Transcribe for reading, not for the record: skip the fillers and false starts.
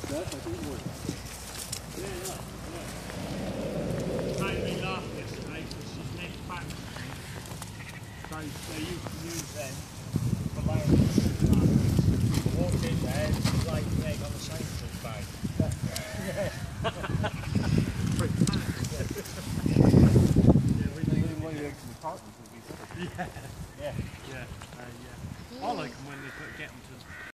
that, I think it worked. Made me laugh yesterday because she's neck back. So they used to use them for laying